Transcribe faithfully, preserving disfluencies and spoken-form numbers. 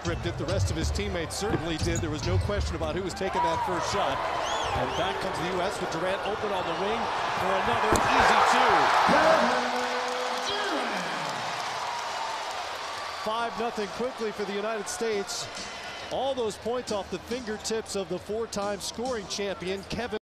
script it. The rest of his teammates certainly did. There was no question about who was taking that first shot. And back comes the U S with Durant open on the wing for another easy two. five nothing quickly for the United States. All those points off the fingertips of the four-time scoring champion, Kevin.